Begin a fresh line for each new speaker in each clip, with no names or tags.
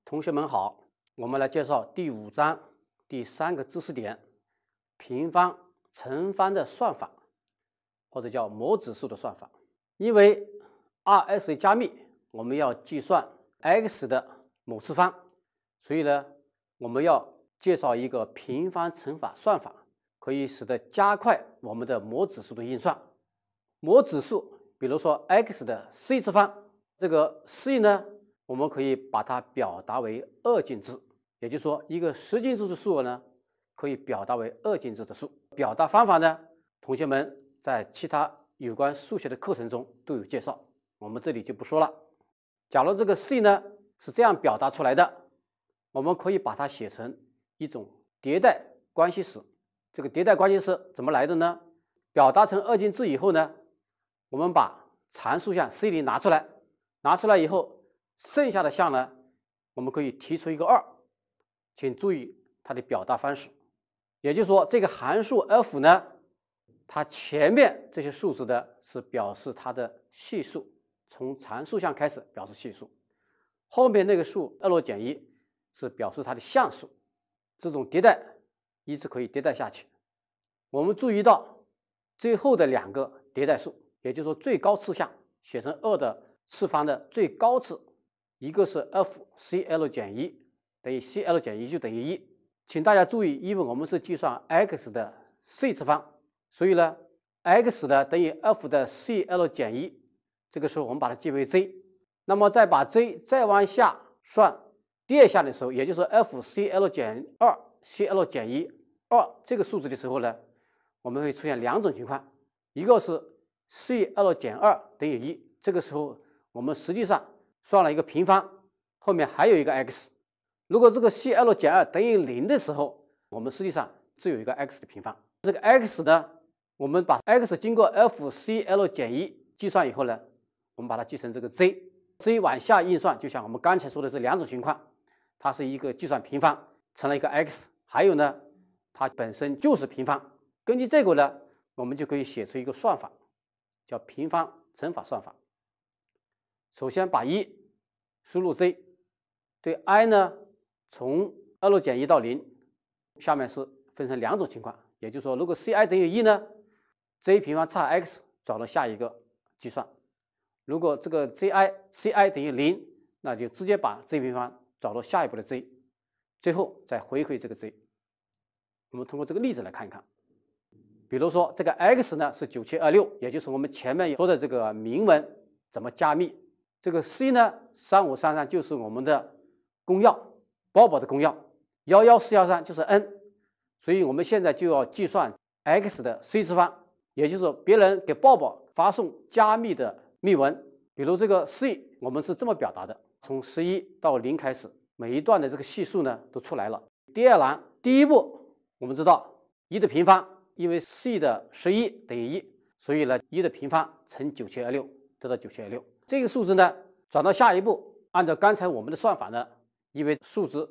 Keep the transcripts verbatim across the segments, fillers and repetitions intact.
同学们好，我们来介绍第五章第三个知识点：平方、乘方的算法，或者叫模指数的算法。因为 R S A 加密，我们要计算 x 的某次方，所以呢，我们要介绍一个平方乘法算法，可以使得加快我们的模指数的运算。模指数，比如说 x 的 c 次方，这个 c 呢，我们可以把它表达为二进制，也就是说，一个十进制的数额呢，可以表达为二进制的数。表达方法呢，同学们在其他有关数学的课程中都有介绍，我们这里就不说了。假如这个 c 呢是这样表达出来的，我们可以把它写成一种迭代关系式。这个迭代关系式怎么来的呢？表达成二进制以后呢，我们把常数项 c 零拿出来，拿出来以后，剩下的项呢，我们可以提出一个二，请注意它的表达方式。也就是说，这个函数 f 呢，它前面这些数值的是表示它的系数，从常数项开始表示系数，后面那个数二落减一是表示它的项数。这种迭代一直可以迭代下去。我们注意到最后的两个迭代数，也就是说最高次项写成二的次方的最高次，一个是 f c l 减一等于 c l 减一就等于一。请大家注意，因为我们是计算 x 的 c 次方，所以呢 x 呢等于 f 的 c l 减一，这个时候我们把它记为 z。那么再把 z 再往下算第二项的时候，也就是 f c l 减二 c l 减一二这个数值的时候呢，我们会出现两种情况，一个是 c l 减二等于一，这个时候我们实际上算了一个平方，后面还有一个 x。如果这个 c l 减二等于零的时候，我们实际上只有一个 x 的平方。这个 x 呢，我们把 x 经过 f c l 减一计算以后呢，我们把它记成这个 z。z 往下运算，就像我们刚才说的这两种情况，它是一个计算平方成了一个 x， 还有呢，它本身就是平方。根据这个呢，我们就可以写出一个算法，叫平方乘法算法。首先把一输入 z， 对 i 呢从二落减一到零，下面是分成两种情况，也就是说，如果 ci 等于一呢 ，z 平方差 x 找到下一个计算；如果这个 zi ci 等于零，那就直接把 z 平方找到下一步的 z， 最后再回馈这个 z。我们通过这个例子来看一看，比如说这个 x 呢是九七二六，也就是我们前面说的这个明文怎么加密。这个 c 呢三五三三就是我们的公钥，鲍勃的公钥，一一四一三就是 n， 所以我们现在就要计算 x 的 c 次方，也就是说别人给鲍勃发送加密的密文，比如这个 c 我们是这么表达的，从十一到零开始，每一段的这个系数呢都出来了。第二栏第一步，我们知道一的平方，因为 c 的十一等于一，所以呢一的平方乘九七二六得到九七二六。这个数字呢转到下一步，按照刚才我们的算法呢，因为数值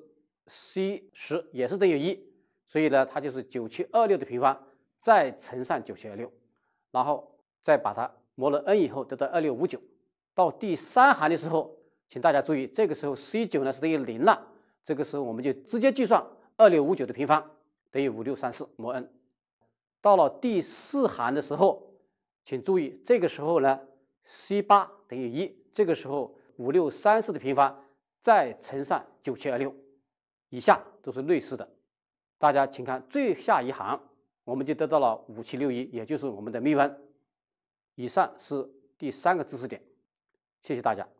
c 十也是等于一，所以呢它就是九七二六的平方再乘上九七二六，然后再把它模了 n 以后得到二六五九。到第三行的时候，请大家注意，这个时候 c 九呢是等于零了，这个时候我们就直接计算二六五九的平方等于五六三四模 n。到了第四行的时候，请注意，这个时候呢 c 八等于一，这个时候五六三四的平方再乘上九七二六，以下都是类似的。大家请看最下一行，我们就得到了五七六一，也就是我们的密文。以上是第三个知识点，谢谢大家。